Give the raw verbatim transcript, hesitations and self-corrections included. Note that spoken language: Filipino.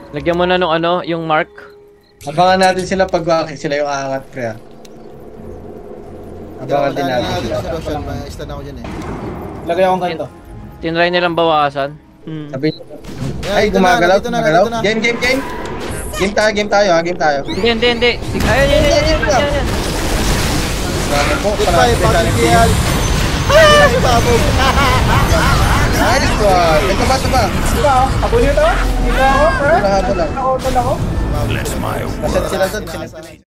Lagyan mo na nung ano, yung mark. Abangan natin sila pag sila yung aangat, pre. ah. Abangan din natin natin sila. sa Roshan, may stand ako dyan eh. Lagay akong ganito. Tinry nilang bawasan. Hmm. Sabi Yeah, ay, dito na, gumagalaw, dito na, gumagalaw. dito na. Game, game, game. Game tayo, game tayo, ha, game tayo. Hindi, hindi, hindi. Sige, ayun, ayun, ayun, ayun, ayun, ayun. Marami po, Goodbye, parang fucking speciality. K L. Ay, sabog. Nice one. Ito ba, ito ba? Diba ako? Ako nito? Hindi ako, pre? Habol lang, habol lang. Ako, ako. Kasi sila doon, sila